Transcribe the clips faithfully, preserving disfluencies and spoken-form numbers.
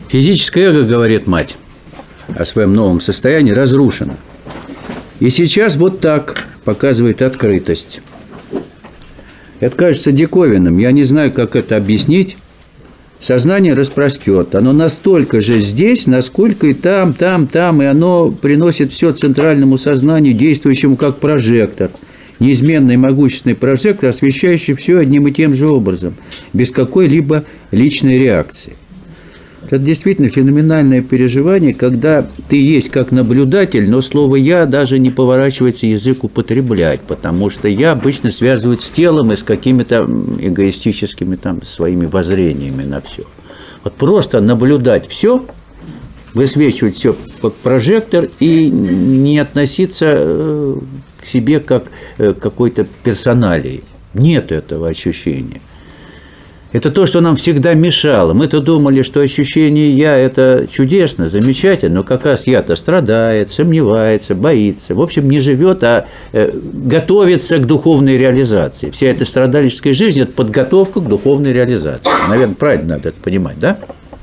Физическое эго, говорит мать, о своем новом состоянии разрушено. И сейчас вот так показывает открытость. Это кажется диковинным. Я не знаю, как это объяснить. Сознание распростет. Оно настолько же здесь, насколько и там, там, там. И оно приносит все центральному сознанию, действующему как прожектор. Неизменный могущественный прожектор, освещающий все одним и тем же образом, без какой-либо личной реакции. Это действительно феноменальное переживание, когда ты есть как наблюдатель, но слово «я» даже не поворачивается язык употреблять, потому что «я» обычно связывают с телом и с какими-то эгоистическими там, своими воззрениями на все. Вот просто наблюдать все, высвечивать все как прожектор и не относиться к себе как к какой-то персоналии. Нет этого ощущения. Это то, что нам всегда мешало. Мы-то думали, что ощущение «я» – это чудесно, замечательно, но как раз «я»-то страдает, сомневается, боится. В общем, не живет, а готовится к духовной реализации. Вся эта страдальческая жизнь – это подготовка к духовной реализации. Наверное, правильно надо это понимать, да?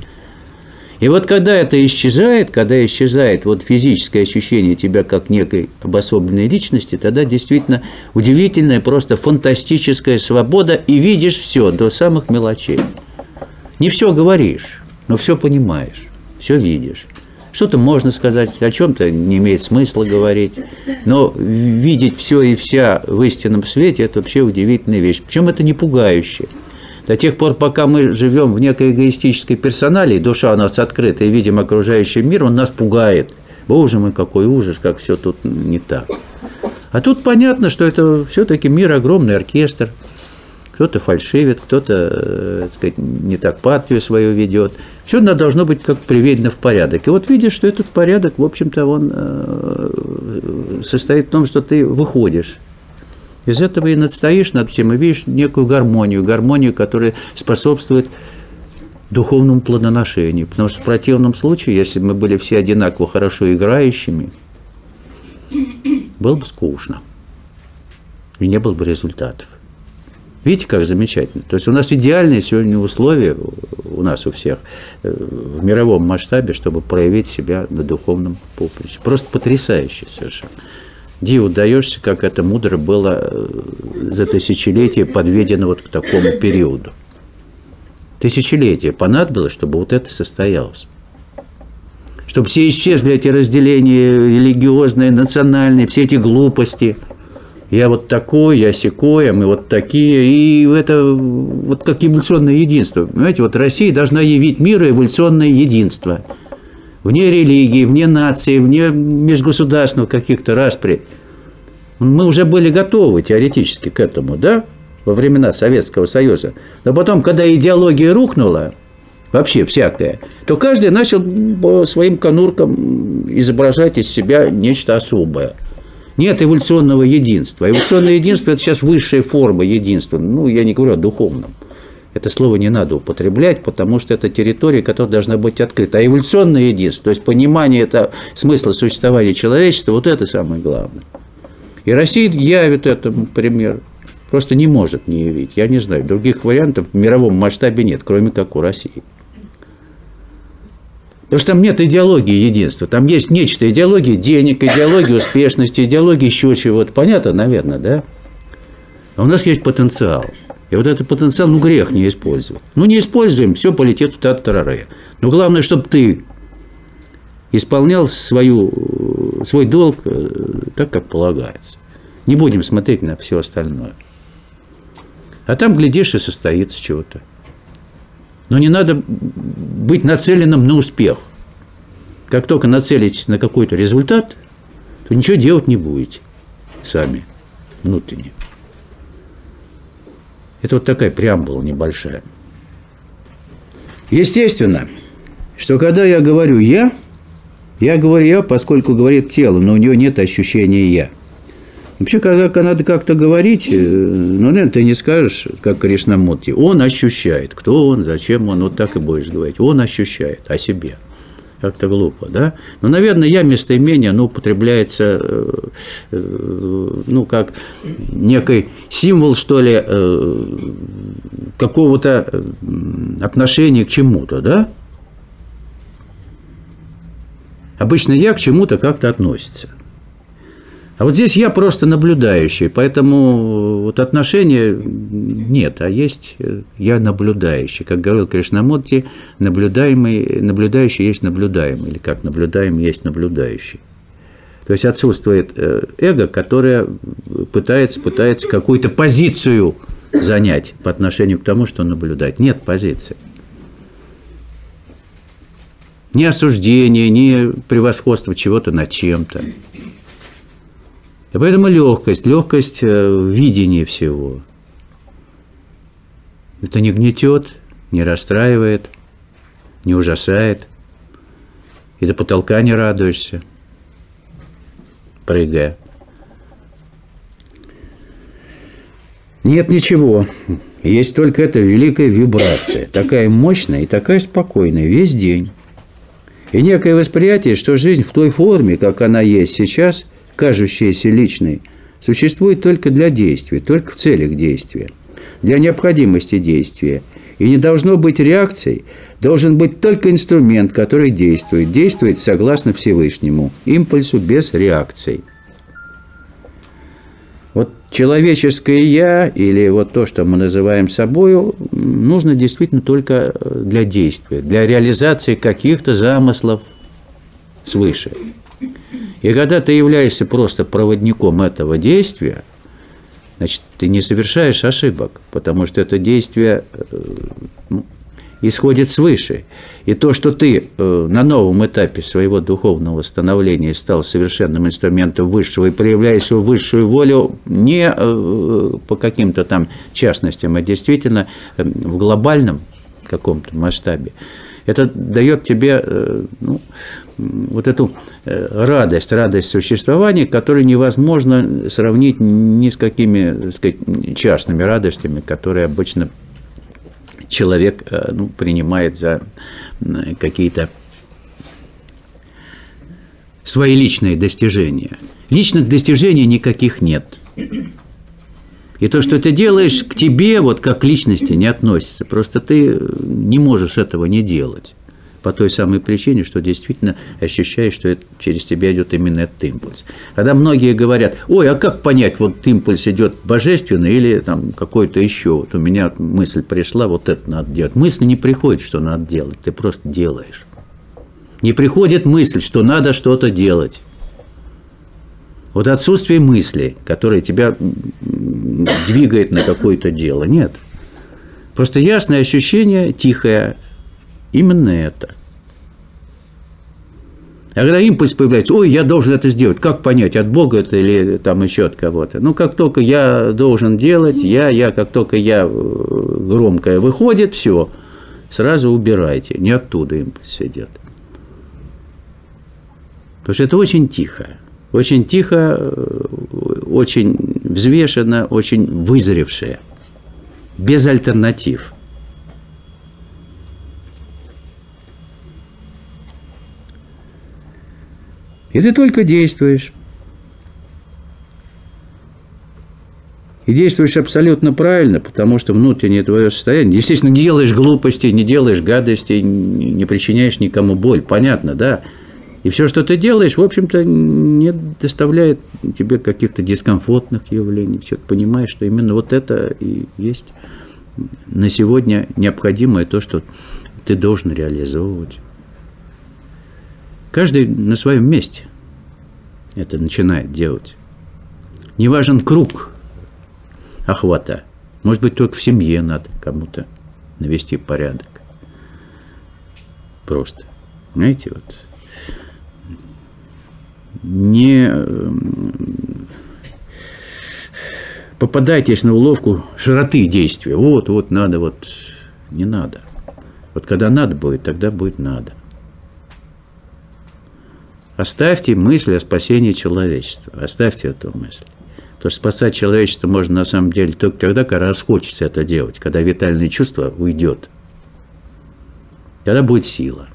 И вот когда это исчезает, когда исчезает вот физическое ощущение тебя как некой обособленной личности, тогда действительно удивительная, просто фантастическая свобода, и видишь все до самых мелочей. Не все говоришь, но все понимаешь, все видишь. Что-то можно сказать, о чем-то не имеет смысла говорить, но видеть все и вся в истинном свете – это вообще удивительная вещь. Причем это не пугающе. До тех пор, пока мы живем в некой эгоистической персоналии, душа у нас открыта и видим окружающий мир, он нас пугает. Боже мой, какой ужас, как все тут не так. А тут понятно, что это все-таки мир, огромный оркестр. Кто-то фальшивит, кто-то, так сказать, не так партию свою ведет. Все должно быть как приведено в порядок. И вот видишь, что этот порядок, в общем-то, он состоит в том, что ты выходишь. Из этого и надстоишь над всем, и видишь некую гармонию, гармонию, которая способствует духовному плодоношению. Потому что в противном случае, если бы мы были все одинаково хорошо играющими, было бы скучно. И не было бы результатов. Видите, как замечательно? То есть у нас идеальные сегодня условия, у нас у всех, в мировом масштабе, чтобы проявить себя на духовном поприще. Просто потрясающе совершенно. Диву даешься, как это мудро было за тысячелетие подведено вот к такому периоду. Тысячелетие понадобилось, чтобы вот это состоялось. Чтобы все исчезли эти разделения религиозные, национальные, все эти глупости. Я вот такой, я сякой, а мы вот такие. И это вот как эволюционное единство. Понимаете, вот Россия должна явить миру эволюционное единство. Вне религии, вне нации, вне межгосударственных каких-то распри. Мы уже были готовы теоретически к этому, да, во времена Советского Союза. Но потом, когда идеология рухнула, вообще всякая, то каждый начал по своим конуркам изображать из себя нечто особое. Нет эволюционного единства. Эволюционное единство – это сейчас высшая форма единства. Ну, я не говорю о духовном. Это слово не надо употреблять, потому что это территория, которая должна быть открыта. А эволюционное единство, то есть понимание это, смысла существования человечества, вот это самое главное. И Россия явит этому пример. Просто не может не явить. Я не знаю, других вариантов в мировом масштабе нет, кроме как у России. Потому что там нет идеологии единства. Там есть нечто, идеология денег, идеология успешности, идеология еще чего-то. Понятно, наверное, да? А у нас есть потенциал. И вот этот потенциал, ну, грех не использовать. Ну, не используем, все полетит в тартарары. Но главное, чтобы ты исполнял свою, свой долг так, как полагается. Не будем смотреть на все остальное. А там, глядишь, и состоится чего-то. Но не надо быть нацеленным на успех. Как только нацелитесь на какой-то результат, то ничего делать не будете сами, внутренне. Это вот такая преамбула небольшая. Естественно, что когда я говорю «я», я говорю «я», поскольку говорит тело, но у него нет ощущения «я». Вообще, когда надо как-то говорить, ну, наверное, ты не скажешь, как Кришнамурти, он ощущает. Кто он, зачем он, вот так и будешь говорить. Он ощущает о себе. Как-то глупо, да? Но, наверное, я местоимение, оно употребляется, ну, как некий символ, что ли, какого-то отношения к чему-то, да? Обычно я к чему-то как-то относится. А вот здесь я просто наблюдающий, поэтому вот отношения нет, а есть я наблюдающий. Как говорил Кришнамурти, наблюдаемый, наблюдающий есть наблюдаемый, или как наблюдаемый есть наблюдающий. То есть отсутствует эго, которое пытается, пытается какую-то позицию занять по отношению к тому, что наблюдать. Нет позиции. Ни осуждения, ни превосходства чего-то над чем-то. И поэтому легкость, легкость в видении всего. Это не гнетет, не расстраивает, не ужасает. И до потолка не радуешься, прыгая. Нет ничего. Есть только эта великая вибрация. Такая мощная и такая спокойная весь день. И некое восприятие, что жизнь в той форме, как она есть сейчас, кажущаяся личной, существует только для действия, только в целях действия, для необходимости действия. И не должно быть реакций, должен быть только инструмент, который действует, действует согласно Всевышнему, импульсу без реакций. Вот человеческое «я» или вот то, что мы называем собою, нужно действительно только для действия, для реализации каких-то замыслов свыше. И когда ты являешься просто проводником этого действия, значит, ты не совершаешь ошибок, потому что это действие ну, исходит свыше. И то, что ты на новом этапе своего духовного становления стал совершенным инструментом высшего и проявляешь свою высшую волю не по каким-то там частностям, а действительно в глобальном каком-то масштабе, это дает тебе ну, вот эту радость, радость существования, которую невозможно сравнить ни с какими, так сказать, частными радостями, которые обычно человек ну, принимает за какие-то свои личные достижения. Личных достижений никаких нет. И то, что ты делаешь, к тебе, вот как к личности, не относится. Просто ты не можешь этого не делать. По той самой причине, что действительно ощущаешь, что это, через тебя идет именно этот импульс. Когда многие говорят: ой, а как понять, вот импульс идет божественный или там какой-то еще? Вот у меня мысль пришла, вот это надо делать. Мысль не приходит, что надо делать, ты просто делаешь. Не приходит мысль, что надо что-то делать. Вот отсутствие мысли, которая тебя двигает на какое-то дело, нет. Просто ясное ощущение, тихое, именно это. А когда импульс появляется: ой, я должен это сделать, как понять, от Бога это или там еще от кого-то? Ну, как только я должен делать, я, я, как только я громкое выходит, все, сразу убирайте, не оттуда импульс идет. Потому что это очень тихо. Очень тихо, очень взвешенно, очень вызревшее, без альтернатив. И ты только действуешь. И действуешь абсолютно правильно, потому что внутреннее твое состояние. Естественно, не делаешь глупостей, не делаешь гадостей, не причиняешь никому боль. Понятно, да? И все, что ты делаешь, в общем-то, не доставляет тебе каких-то дискомфортных явлений. Все, ты понимаешь, что именно вот это и есть на сегодня необходимое, то, что ты должен реализовывать. Каждый на своем месте это начинает делать. Не важен круг охвата. Может быть, только в семье надо кому-то навести порядок. Просто. Знаете, вот. Не попадайтесь на уловку широты действия. Вот, вот, надо, вот. Не надо. Вот когда надо будет, тогда будет надо. Оставьте мысль о спасении человечества. Оставьте эту мысль. Потому что спасать человечество можно на самом деле только тогда, когда расхочется это делать, когда витальное чувство уйдет. Когда будет сила.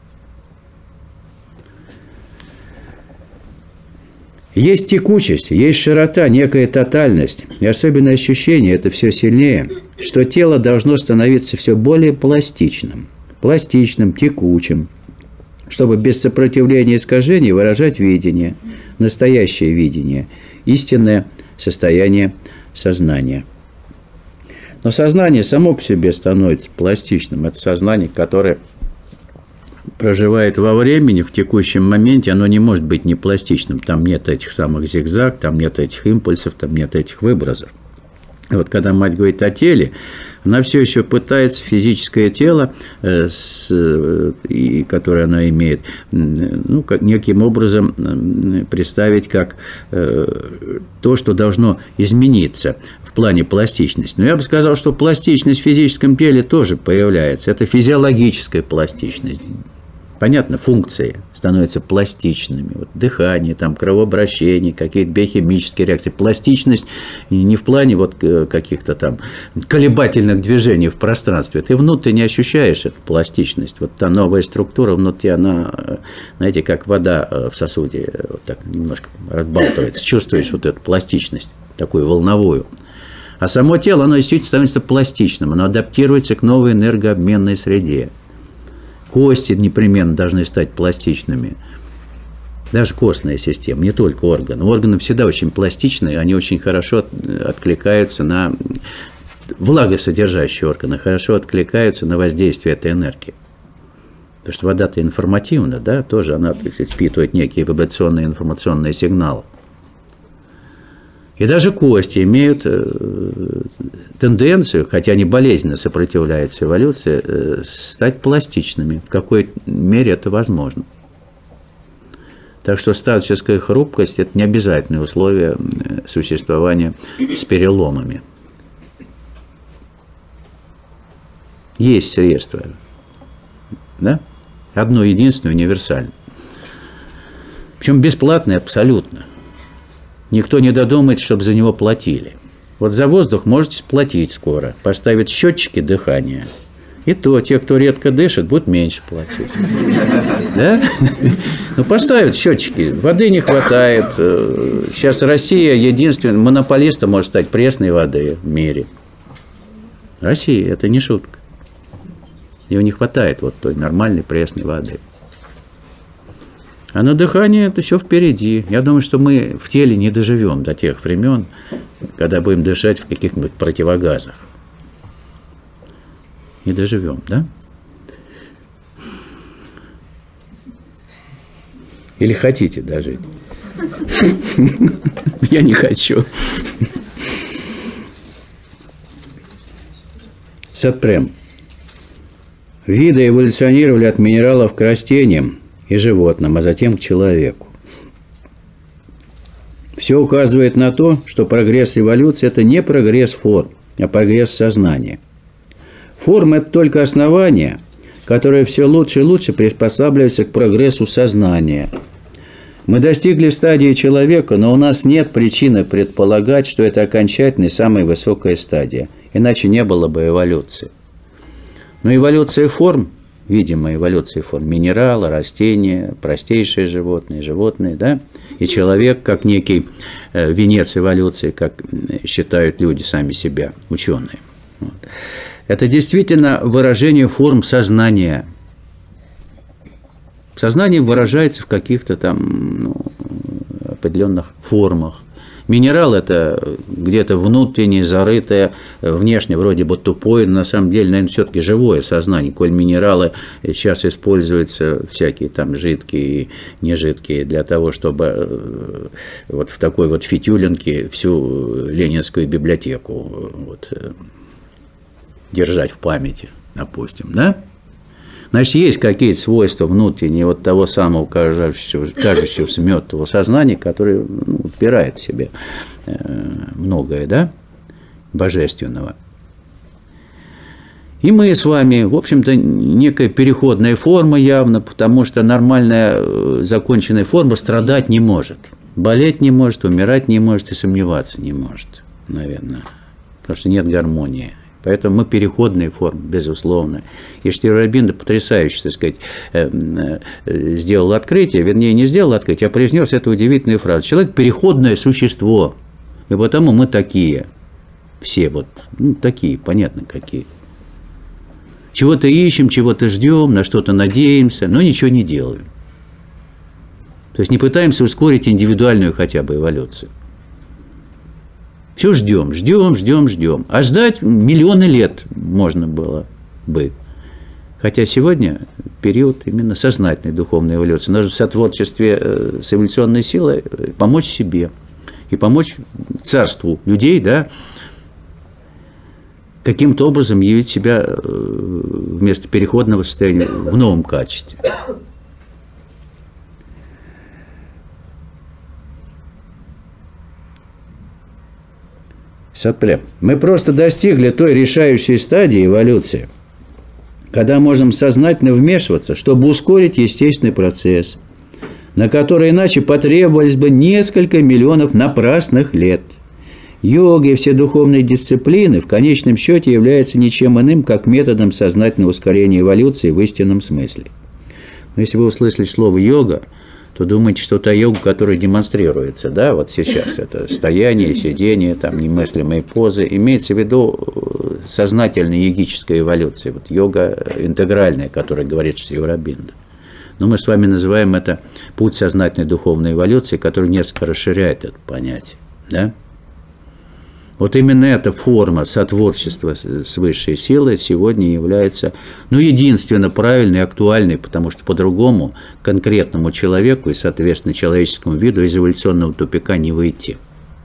Есть текучесть, есть широта, некая тотальность. И особенное ощущение, это все сильнее, что тело должно становиться все более пластичным. Пластичным, текучим. чтобы без сопротивления искажений выражать видение, настоящее видение, истинное состояние сознания. Но сознание само по себе становится пластичным. Это сознание, которое проживает во времени, в текущем моменте, оно не может быть не пластичным. Там нет этих самых зигзаг, там нет этих импульсов, там нет этих выбросов. И вот когда мать говорит о теле, она все еще пытается физическое тело, э, с, э, и, которое она имеет, ну, как, неким образом э, представить как э, то, что должно измениться в плане пластичности. Но я бы сказал, что пластичность в физическом теле тоже появляется. Это физиологическая пластичность. Понятно, функции становятся пластичными. Вот дыхание, там, кровообращение, какие-то биохимические реакции. Пластичность не в плане вот каких-то там колебательных движений в пространстве. Ты внутренне ощущаешь эту пластичность. Вот та новая структура внутри, она, знаете, как вода в сосуде, вот так немножко разбалтывается. Чувствуешь вот эту пластичность, такую волновую. А само тело, оно действительно становится пластичным. Оно адаптируется к новой энергообменной среде. Кости непременно должны стать пластичными. Даже костная система, не только органы. Органы всегда очень пластичные, они очень хорошо откликаются на влагосодержащие органы, хорошо откликаются на воздействие этой энергии. Потому что вода-то информативна, да, тоже она, так сказать, впитывает некие вибрационные информационные сигналы. И даже кости имеют тенденцию, хотя они болезненно сопротивляются эволюции, стать пластичными. В какой мере это возможно. Так что статическая хрупкость – это не обязательное условие существования с переломами. Есть средства. Да? Одно единственное, универсальное. Причем бесплатное абсолютно. Никто не додумает, чтобы за него платили. Вот за воздух можете платить скоро. Поставить счетчики дыхания. И то, те, кто редко дышит, будут меньше платить. Да? Ну, поставят счетчики. Воды не хватает. Сейчас Россия единственный монополистом может стать пресной воды в мире. Россия – это не шутка. Ее не хватает вот той нормальной пресной воды. А на дыхание это все впереди. Я думаю, что мы в теле не доживем до тех времен, когда будем дышать в каких-нибудь противогазах. Не доживем, да? Или хотите дожить? Я не хочу. Сатпрем. Виды эволюционировали от минералов к растениям и животным, а затем к человеку. Все указывает на то, что прогресс эволюции – это не прогресс форм, а прогресс сознания. Форма – это только основание, которое все лучше и лучше приспосабливается к прогрессу сознания. Мы достигли стадии человека, но у нас нет причины предполагать, что это окончательная, самая высокая стадия. Иначе не было бы эволюции. Но эволюция форм, видимая эволюция форм, минералы, растения, простейшие животные, животные, да, и человек как некий э, венец эволюции, как считают люди сами себя, ученые. Вот. Это действительно выражение форм сознания. Сознание выражается в каких-то там ну, определенных формах. Минерал – это где-то внутреннее, зарытое, внешне вроде бы тупое, но на самом деле, наверное, все-таки живое сознание. Коль минералы сейчас используются всякие там жидкие и нежидкие для того, чтобы вот в такой вот фитюлинке всю Ленинскую библиотеку вот, держать в памяти, допустим, да? Значит, есть какие-то свойства внутренние вот того самого кажущегося, кажущегося мертвого сознания, которое ну, впирает в себе многое, да, божественного. И мы с вами, в общем-то, некая переходная форма явно, потому что нормальная законченная форма страдать не может, болеть не может, умирать не может и сомневаться не может, наверное, потому что нет гармонии. Поэтому мы переходные формы, безусловно. И Штир-Рабин потрясающе, так сказать, сделал открытие, вернее, не сделал открытие, а произнес эту удивительную фразу. Человек – переходное существо, и потому мы такие. Все вот, ну, такие, понятно, какие. Чего-то ищем, чего-то ждем, на что-то надеемся, но ничего не делаем. То есть не пытаемся ускорить индивидуальную хотя бы эволюцию. Все ждем, ждем, ждем, ждем. А ждать миллионы лет можно было бы. Хотя сегодня период именно сознательной духовной эволюции. Нужно в сотворчестве с эволюционной силой помочь себе и помочь царству людей, да, каким-то образом явить себя вместо переходного состояния в новом качестве. Сатпрям. Мы просто достигли той решающей стадии эволюции, когда можем сознательно вмешиваться, чтобы ускорить естественный процесс, на который иначе потребовалось бы несколько миллионов напрасных лет. Йога и все духовные дисциплины в конечном счете являются ничем иным, как методом сознательного ускорения эволюции в истинном смысле. Но если вы услышали слово «йога», то думаете, что та йога, которая демонстрируется, да, вот сейчас, это стояние, сидение, там, немыслимые позы, имеется в виду сознательная йогическая эволюция, вот йога интегральная, которая говорит Шри Ауробиндо. Но мы с вами называем это путь сознательной духовной эволюции, который несколько расширяет это понятие, да. Вот именно эта форма сотворчества с высшей силой сегодня является, ну, единственно правильной и актуальной, потому что по-другому конкретному человеку и, соответственно, человеческому виду из эволюционного тупика не выйти.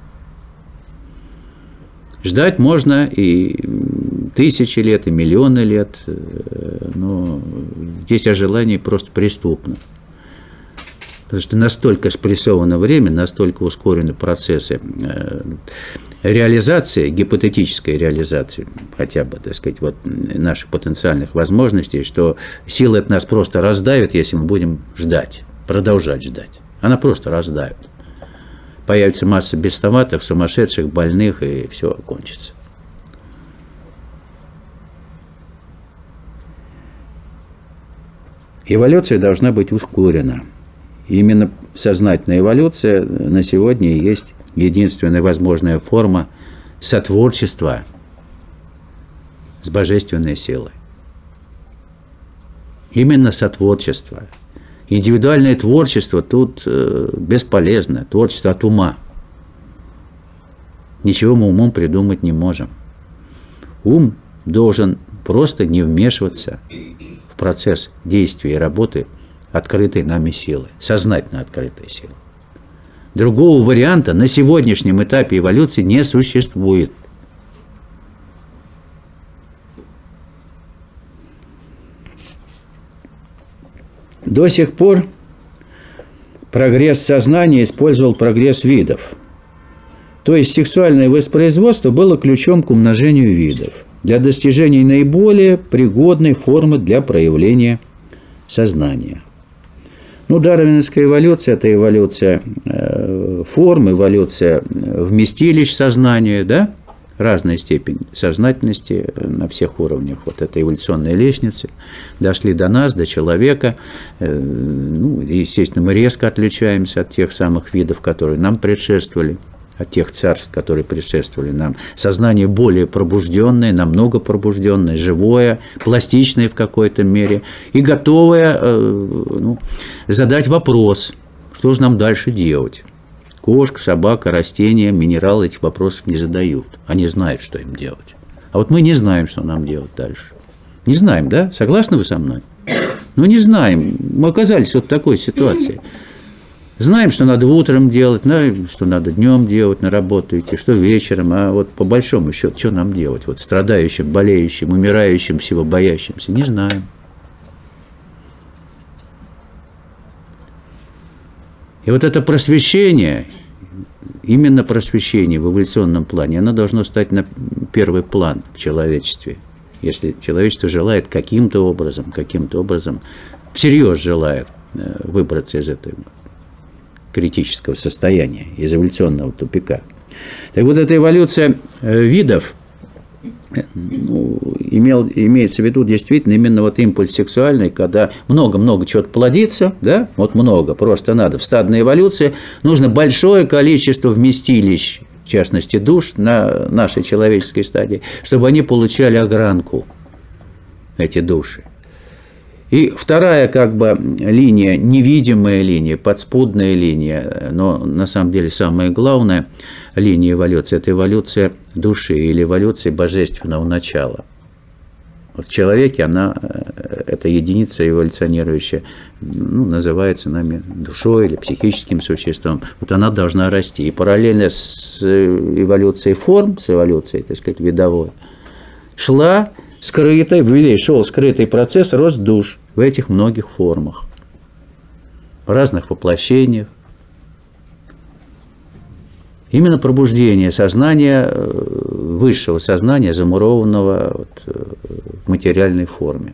Ждать можно и тысячи лет, и миллионы лет, но здесь о желании просто преступно. Потому что настолько спрессовано время, настолько ускорены процессы реализации, гипотетической реализации, хотя бы, так сказать, вот, наших потенциальных возможностей, что силы от нас просто раздавят, если мы будем ждать, продолжать ждать. Она просто раздавит. Появится масса бестоматов, сумасшедших, больных, и все кончится. Эволюция должна быть ускорена. И именно сознательная эволюция на сегодня и есть единственная возможная форма сотворчества с божественной силой. Именно сотворчество. Индивидуальное творчество тут бесполезно. Творчество от ума. Ничего мы умом придумать не можем. Ум должен просто не вмешиваться в процесс действия и работы открытой нами силы, сознательно открытой силы. Другого варианта на сегодняшнем этапе эволюции не существует. До сих пор прогресс сознания использовал прогресс видов. То есть сексуальное воспроизводство было ключом к умножению видов для достижения наиболее пригодной формы для проявления сознания. Ну, дарвиновская эволюция – это эволюция э, форм, эволюция вместилищ сознания, да? Разная степень сознательности на всех уровнях. Вот это эволюционные лестницы дошли до нас, до человека. Э, ну, естественно, мы резко отличаемся от тех самых видов, которые нам предшествовали, от тех царств, которые предшествовали нам. Сознание более пробужденное, намного пробужденное, живое, пластичное в какой-то мере и готовое э, ну, задать вопрос, что же нам дальше делать. Кошка, собака, растения, минералы этих вопросов не задают. Они знают, что им делать. А вот мы не знаем, что нам делать дальше. Не знаем, да? Согласны вы со мной? Ну, не знаем. Мы оказались вот в такой ситуации. Знаем, что надо утром делать, знаем, что надо днем делать, на работу идти, что вечером, а вот по большому счету, что нам делать? Вот страдающим, болеющим, умирающим, всего боящимся, не знаем. И вот это просвещение, именно просвещение в эволюционном плане, оно должно стать на первый план в человечестве. Если человечество желает каким-то образом, каким-то образом, всерьез желает выбраться из этого критического состояния, из эволюционного тупика. Так вот, эта эволюция видов, ну, имел, имеется в виду действительно именно вот импульс сексуальный, когда много-много чего-то плодится, да, вот много, просто надо. В стадной эволюции нужно большое количество вместилищ, в частности душ, на нашей человеческой стадии, чтобы они получали огранку. эти души. И вторая как бы линия, невидимая линия, подспудная линия, но на самом деле самая главная линия эволюции – это эволюция души или эволюция божественного начала. Вот в человеке она, эта единица эволюционирующая, ну, называется нами душой или психическим существом. Вот она должна расти. И параллельно с эволюцией форм, с эволюцией, так сказать, видовой, шла скрытый, шел скрытый процесс рост душ в этих многих формах, в разных воплощениях. Именно пробуждение сознания, высшего сознания, замурованного вот в материальной форме.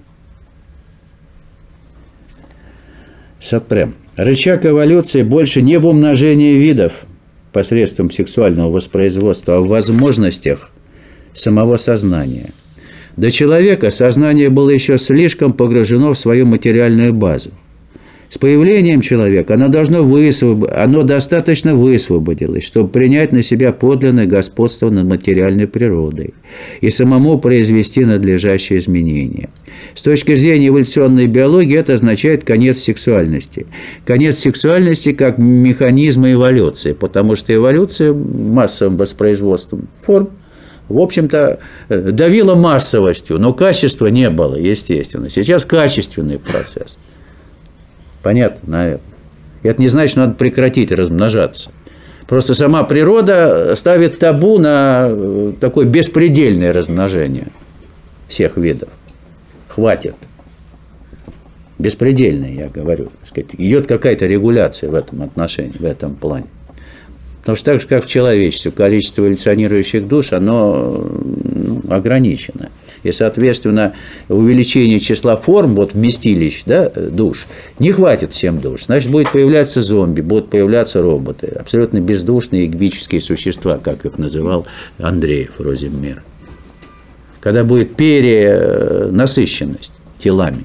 Сатпрем. Рычаг эволюции больше не в умножении видов посредством сексуального воспроизводства, а в возможностях самого сознания. До человека сознание было еще слишком погружено в свою материальную базу. С появлением человека оно, должно высвоб... оно достаточно высвободилось, чтобы принять на себя подлинное господство над материальной природой и самому произвести надлежащие изменения. С точки зрения эволюционной биологии это означает конец сексуальности. Конец сексуальности как механизма эволюции, потому что эволюция массовым воспроизводством форм, в общем-то, давила массовостью, но качества не было, естественно. Сейчас качественный процесс. Понятно, наверное. И это не значит, что надо прекратить размножаться. Просто сама природа ставит табу на такое беспредельное размножение всех видов. Хватит. Беспредельное, я говорю. Так сказать, идет какая-то регуляция в этом отношении, в этом плане. Потому что так же, как в человечестве, количество эволюционирующих душ, оно ну, ограничено. И, соответственно, увеличение числа форм, вот вместилищ, да, душ, не хватит всем душ. Значит, будет появляться зомби, будут появляться роботы, абсолютно бездушные эгвические существа, как их называл Андреев Розенмир. Когда будет перенасыщенность телами.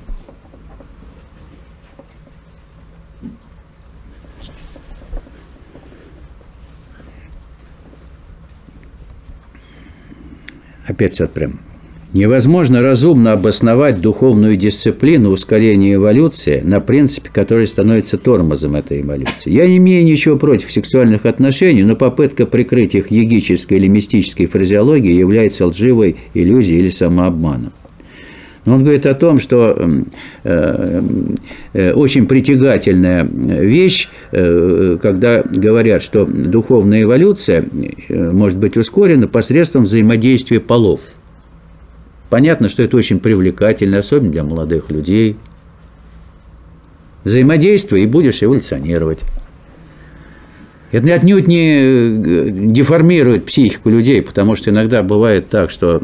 Опять Сатпрем. Невозможно разумно обосновать духовную дисциплину ускорения эволюции на принципе, который становится тормозом этой эволюции. Я не имею ничего против сексуальных отношений, но попытка прикрыть их йогической или мистической фразеологией является лживой иллюзией или самообманом. Но он говорит о том, что э, э, очень притягательная вещь, э, когда говорят, что духовная эволюция может быть ускорена посредством взаимодействия полов. Понятно, что это очень привлекательно, особенно для молодых людей. Взаимодействуй, и будешь эволюционировать. Это отнюдь не деформирует психику людей, потому что иногда бывает так, что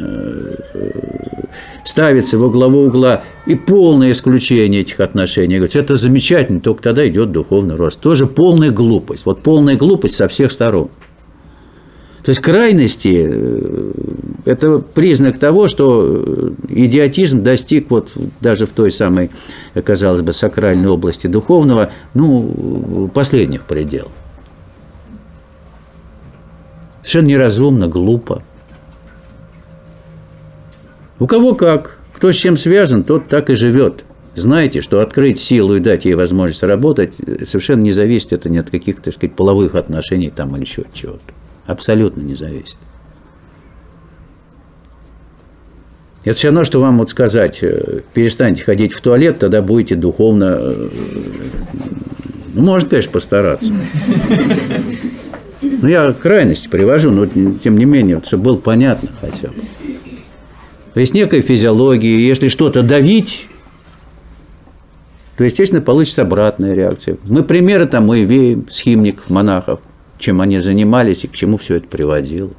ставится во главу угла и полное исключение этих отношений. Говорится, это замечательно, только тогда идет духовный рост. Тоже полная глупость. Вот полная глупость со всех сторон. То есть крайности – это признак того, что идиотизм достиг вот даже в той самой, казалось бы, сакральной области духовного, ну, последних пределов. Совершенно неразумно, глупо. У кого как, кто с чем связан, тот так и живет. Знаете, что открыть силу и дать ей возможность работать совершенно не зависит это ни от каких-то, так сказать, половых отношений там или еще чего-то. Абсолютно не зависит. Это все равно, что вам вот сказать, перестаньте ходить в туалет, тогда будете духовно... Ну, можно, конечно, постараться. Но я крайность привожу, но тем не менее, вот, чтобы было понятно хотя бы. То есть некая физиология, если что-то давить, то, естественно, получится обратная реакция. Мы примеры там мы имеем схимников, монахов, чем они занимались и к чему все это приводило.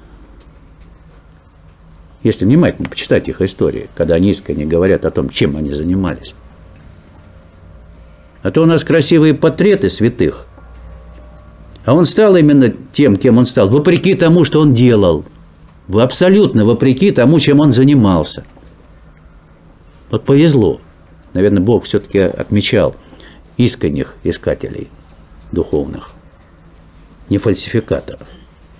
Если внимательно почитать их истории, когда они искренне говорят о том, чем они занимались. А то у нас красивые портреты святых, а он стал именно тем, кем он стал, вопреки тому, что он делал. Абсолютно вопреки тому, чем он занимался. Вот повезло. Наверное, Бог все-таки отмечал искренних искателей духовных, не фальсификаторов.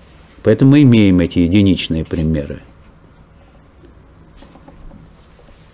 Поэтому мы имеем эти единичные примеры.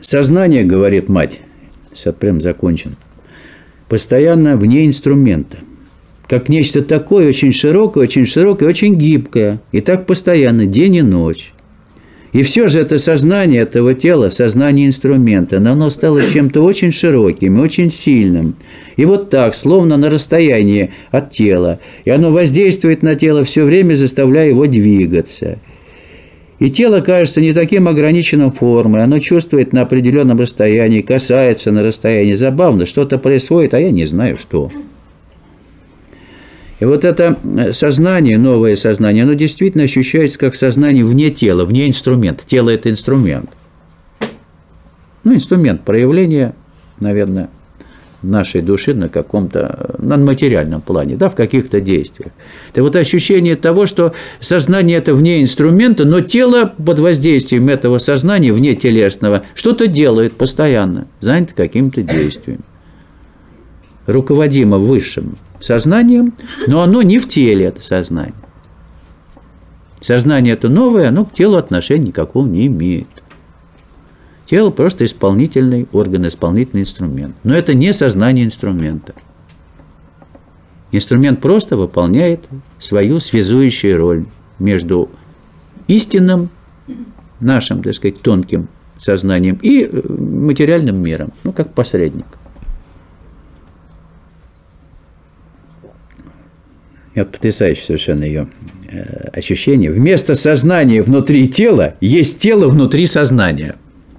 Сознание, говорит мать, прям закончен, постоянно вне инструмента. Как нечто такое очень широкое, очень широкое, очень гибкое. И так постоянно, день и ночь. И все же это сознание этого тела, сознание инструмента, но оно стало чем-то очень широким, очень сильным. И вот так, словно на расстоянии от тела. И оно воздействует на тело все время, заставляя его двигаться. И тело кажется не таким ограниченным формой, оно чувствует на определенном расстоянии, касается на расстоянии. Забавно, что-то происходит, а я не знаю, что. И вот это сознание, новое сознание, оно действительно ощущается как сознание вне тела, вне инструмента. Тело – это инструмент. Ну, инструмент проявления, наверное, нашей души на каком-то, на материальном плане, да, в каких-то действиях. Это вот ощущение того, что сознание – это вне инструмента, но тело под воздействием этого сознания, вне телесного, что-то делает постоянно, занято каким-то действием. Руководимо высшим сознанием, но оно не в теле, это сознание. Сознание это новое, оно к телу отношения никакого не имеет. Тело просто исполнительный орган, исполнительный инструмент. Но это не сознание инструмента. Инструмент просто выполняет свою связующую роль между истинным, нашим, так сказать, тонким сознанием и материальным миром, ну, как посредник. И вот потрясающее совершенно ее ощущение. Вместо сознания внутри тела есть тело внутри сознания.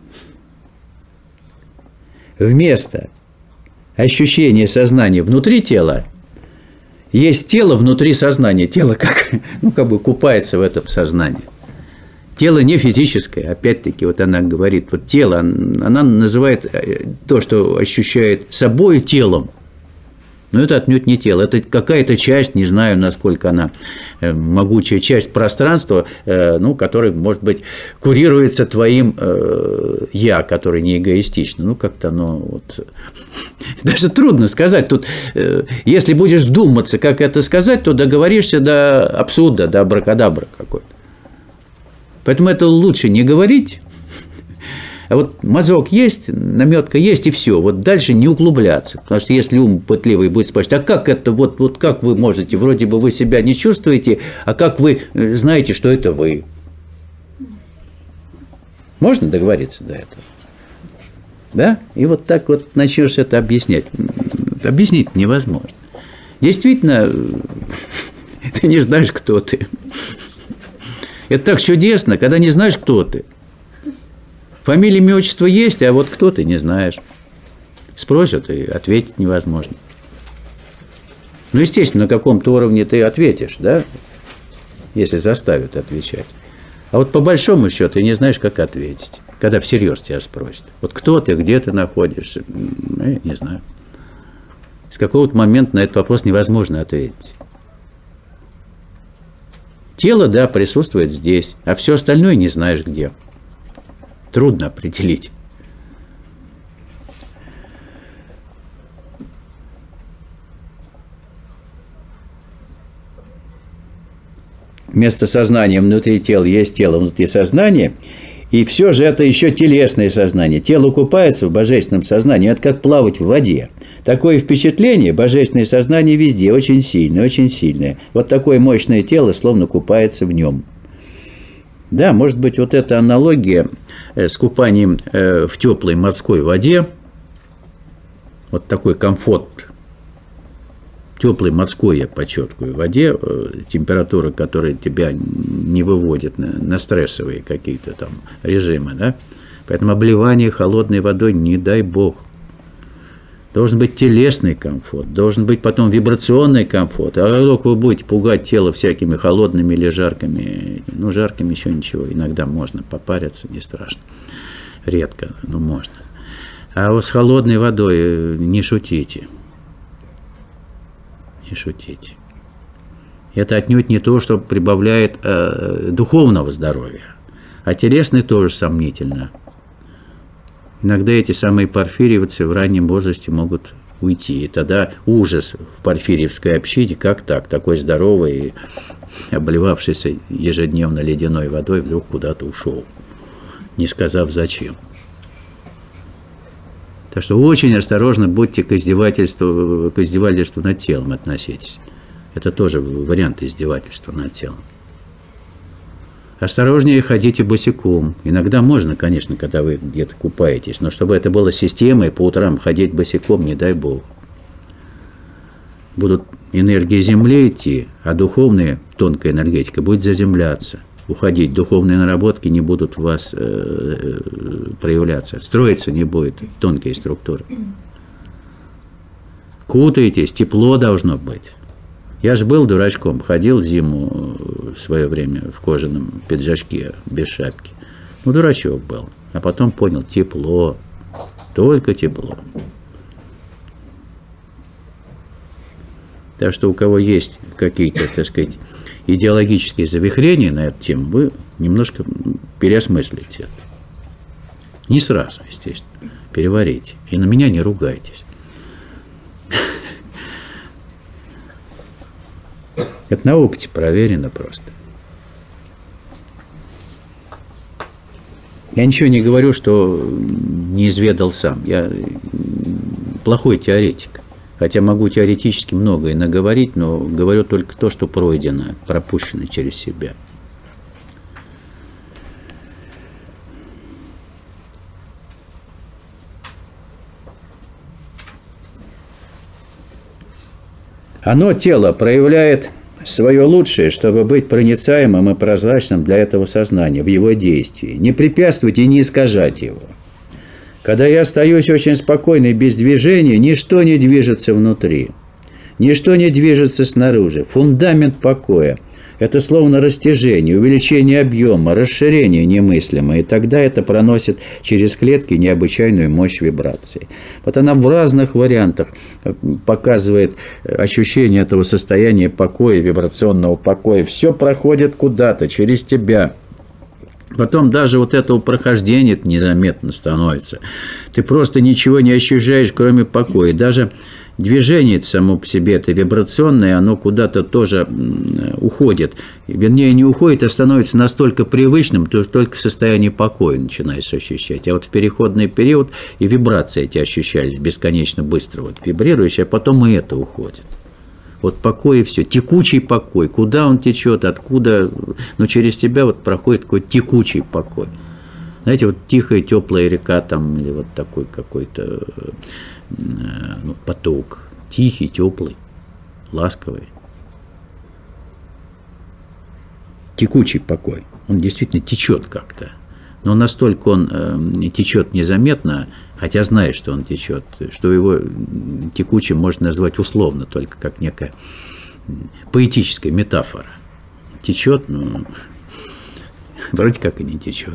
Вместо ощущения сознания внутри тела есть тело внутри сознания. Тело как, ну, как бы купается в этом сознании. Тело не физическое, опять-таки, вот она говорит, вот тело, она называет то, что ощущает собой телом. Но это отнюдь не тело, это какая-то часть, не знаю, насколько она могучая часть пространства, ну, которая, может быть, курируется твоим «я», который не эгоистично. Ну, как-то оно вот… Даже трудно сказать. Тут, если будешь вдуматься, как это сказать, то договоришься до абсурда, до абракадабра какой-то. Поэтому это лучше не говорить. А вот мазок есть, наметка есть, и все. Вот дальше не углубляться. Потому что если ум пытливый будет спрашивать, а как это, вот, вот как вы можете, вроде бы вы себя не чувствуете, а как вы знаете, что это вы? Можно договориться до этого? Да? И вот так вот начнешь это объяснять. Объяснить невозможно. Действительно, ты не знаешь, кто ты. Это так чудесно, когда не знаешь, кто ты. Фамилия, имя, отчество есть, а вот кто ты, не знаешь. Спросят, и ответить невозможно. Ну, естественно, на каком-то уровне ты ответишь, да, если заставят отвечать. А вот по большому счету ты не знаешь, как ответить, когда всерьез тебя спросят. Вот кто ты, где ты находишься, ну, я не знаю. С какого-то момента на этот вопрос невозможно ответить. Тело, да, присутствует здесь, а все остальное не знаешь где. Трудно определить. Вместо сознания внутри тела есть тело внутри сознания, и все же это еще телесное сознание. Тело купается в божественном сознании, это как плавать в воде. Такое впечатление, божественное сознание везде, очень сильное, очень сильное. Вот такое мощное тело словно купается в нем. Да, может быть, вот эта аналогия с купанием в теплой морской воде, вот такой комфорт теплой морской, я подчеркиваю, воде, температура, которая тебя не выводит на, на стрессовые какие-то там режимы, да, поэтому обливание холодной водой, не дай бог. Должен быть телесный комфорт, должен быть потом вибрационный комфорт. А как вы будете пугать тело всякими холодными или жаркими, ну, жаркими еще ничего, иногда можно попариться, не страшно, редко, но можно. А вот с холодной водой не шутите, не шутите. Это отнюдь не то, что прибавляет э, духовного здоровья, а телесный тоже сомнительно. Иногда эти самые порфирьевцы в раннем возрасте могут уйти. И тогда ужас в порфирьевской общине, как так? Такой здоровый, обливавшийся ежедневно ледяной водой, вдруг куда-то ушел, не сказав зачем. Так что очень осторожно будьте к издевательству, к издевательству над телом относитесь. Это тоже вариант издевательства над телом. Осторожнее ходите босиком. Иногда можно, конечно, когда вы где-то купаетесь, но чтобы это было системой, по утрам ходить босиком, не дай бог. Будут энергии Земли идти, а духовная, тонкая энергетика будет заземляться, уходить. Духовные наработки не будут у вас э, проявляться. Строиться не будет тонкие структуры. Кутаетесь, тепло должно быть. Я же был дурачком, ходил зиму в свое время в кожаном пиджачке, без шапки. Ну, дурачок был. А потом понял, тепло, только тепло. Так что у кого есть какие-то, так сказать, идеологические завихрения на эту тему, вы немножко переосмыслите это. Не сразу, естественно. Переварите. И на меня не ругайтесь. Это на опыте проверено просто. Я ничего не говорю, что не изведал сам. Я плохой теоретик. Хотя могу теоретически многое наговорить, но говорю только то, что пройдено, пропущено через себя. Оно, тело, проявляет свое лучшее, чтобы быть проницаемым и прозрачным для этого сознания в его действии. Не препятствовать и не искажать его. Когда я остаюсь очень спокойный, без движения, ничто не движется внутри. Ничто не движется снаружи. Фундамент покоя. Это словно растяжение, увеличение объема, расширение немыслимое. И тогда это проносит через клетки необычайную мощь вибраций. Вот она в разных вариантах показывает ощущение этого состояния покоя, вибрационного покоя. Все проходит куда-то, через тебя. Потом даже вот этого прохождения незаметно становится. Ты просто ничего не ощущаешь, кроме покоя. Даже движение само по себе, это вибрационное, оно куда-то тоже уходит. Вернее, не уходит, а становится настолько привычным, что только в состоянии покоя начинаешь ощущать. А вот в переходный период и вибрации эти ощущались бесконечно быстро, вот вибрирующие, а потом и это уходит. Вот покой и все. Текучий покой. Куда он течет, откуда. Но через тебя вот проходит такой текучий покой. Знаете, вот тихая, теплая река там, или вот такой какой-то ну, поток. Тихий, теплый, ласковый. Текучий покой. Он действительно течет как-то. Но настолько он э, течет незаметно, хотя знаешь, что он течет, что его текучим можно назвать условно, только как некая поэтическая метафора. Течет, но вроде как и не течет.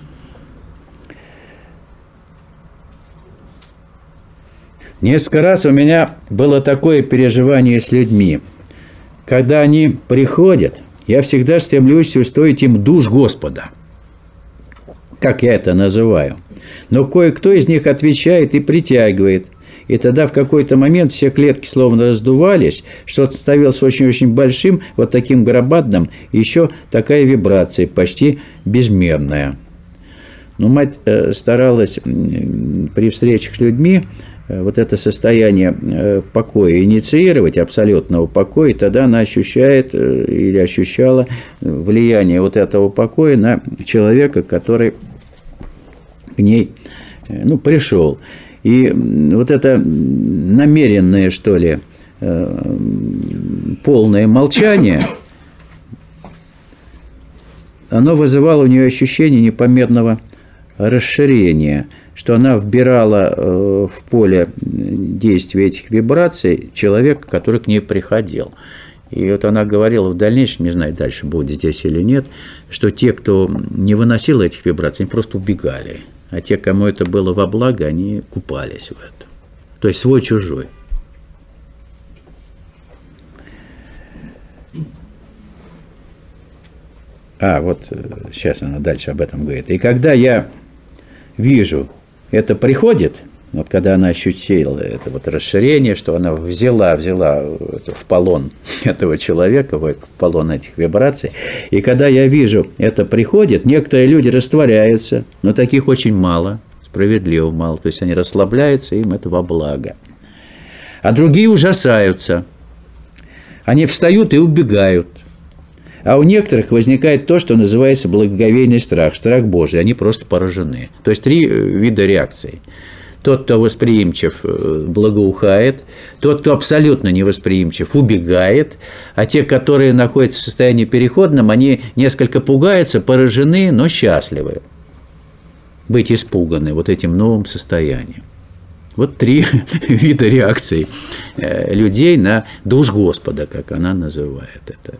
Несколько раз у меня было такое переживание с людьми. Когда они приходят, я всегда стремлюсь устроить им душ Господа. Как я это называю. Но кое-кто из них отвечает и притягивает. И тогда в какой-то момент все клетки словно раздувались, что-то становилось очень-очень большим, вот таким громадным, и еще такая вибрация, почти безмерная. Но мать старалась при встречах с людьми вот это состояние покоя инициировать, абсолютного покоя, и тогда она ощущает или ощущала влияние вот этого покоя на человека, который к ней ну, пришел. И вот это намеренное, что ли, полное молчание, оно вызывало у нее ощущение непомерного расширения, что она вбирала в поле действия этих вибраций человека, который к ней приходил. И вот она говорила в дальнейшем, не знаю, дальше будет здесь или нет, что те, кто не выносил этих вибраций, они просто убегали. А те, кому это было во благо, они купались в этом. То есть свой-чужой. А, вот сейчас она дальше об этом говорит. И когда я вижу, это приходит, вот когда она ощутила это вот расширение, что она взяла, взяла в полон этого человека, в полон этих вибраций, и когда я вижу, это приходит, некоторые люди растворяются, но таких очень мало, справедливо мало. То есть они расслабляются, им это во благо. А другие ужасаются. Они встают и убегают. А у некоторых возникает то, что называется благоговейный страх, страх Божий. Они просто поражены. То есть три вида реакций. Тот, кто восприимчив, благоухает. Тот, кто абсолютно невосприимчив, убегает. А те, которые находятся в состоянии переходном, они несколько пугаются, поражены, но счастливы. Быть испуганы вот этим новым состоянием. Вот три вида реакций людей на душ Господа, как она называет это.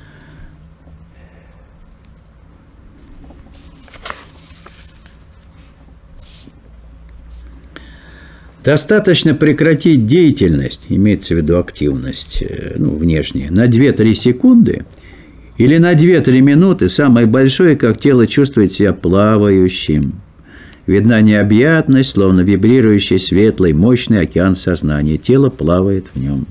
Достаточно прекратить деятельность, имеется в виду активность, ну, внешняя, на две-три секунды или на две-три минуты, самое большое, как тело чувствует себя плавающим. Видна необъятность, словно вибрирующий светлый, мощный океан сознания. Тело плавает в нем.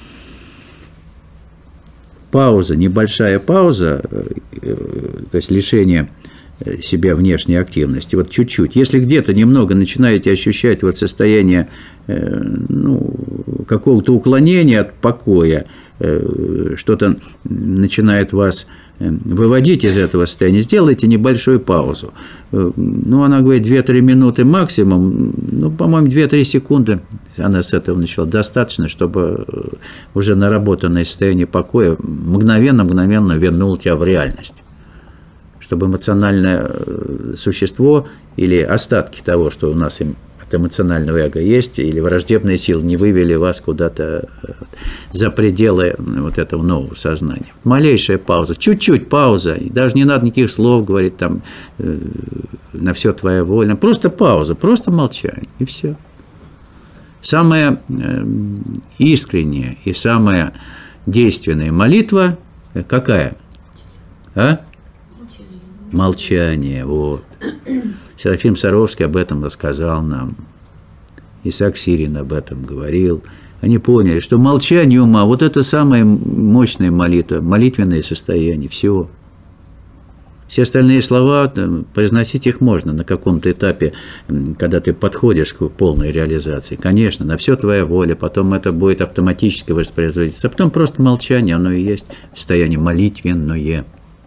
Пауза, небольшая пауза, то есть лишение себя внешней активности, вот чуть-чуть. Если где-то немного начинаете ощущать вот состояние ну, какого-то уклонения от покоя, что-то начинает вас выводить из этого состояния, сделайте небольшую паузу. Ну, она говорит, две-три минуты максимум, ну, по-моему, две-три секунды она с этого начала. Достаточно, чтобы уже наработанное состояние покоя мгновенно-мгновенно вернуло тебя в реальность. Чтобы эмоциональное существо или остатки того, что у нас от эмоционального эго есть, или враждебные силы не вывели вас куда-то за пределы вот этого нового сознания. Малейшая пауза, чуть-чуть пауза, и даже не надо никаких слов говорить там на все твоя воля, просто пауза, просто молчание, и все. Самая искренняя и самая действенная молитва какая? А? Молчание, вот. Серафим Саровский об этом рассказал нам. Исаак Сирин об этом говорил. Они поняли, что молчание ума, вот это самая мощная молитва, молитвенное состояние, все. Все остальные слова, произносить их можно на каком-то этапе, когда ты подходишь к полной реализации. Конечно, на все твоя воля, потом это будет автоматически воспроизводиться, а потом просто молчание, оно и есть состояние молитвенное.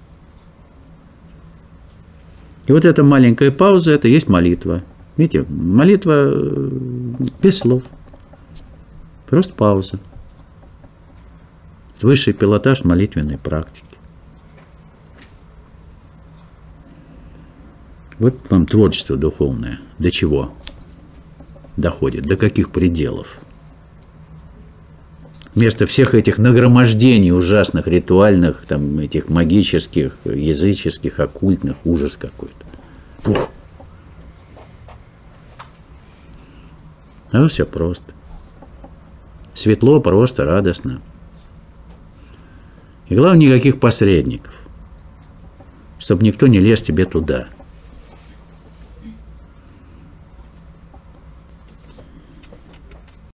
И вот эта маленькая пауза – это есть молитва. Видите, молитва без слов. Просто пауза. Высший пилотаж молитвенной практики. Вот вам творчество духовное. До чего доходит? До каких пределов? Вместо всех этих нагромождений ужасных, ритуальных, там, этих магических, языческих, оккультных, ужас какой-то. Пух. А все просто. Светло, просто, радостно. И главное, никаких посредников. Чтобы никто не лез тебе туда.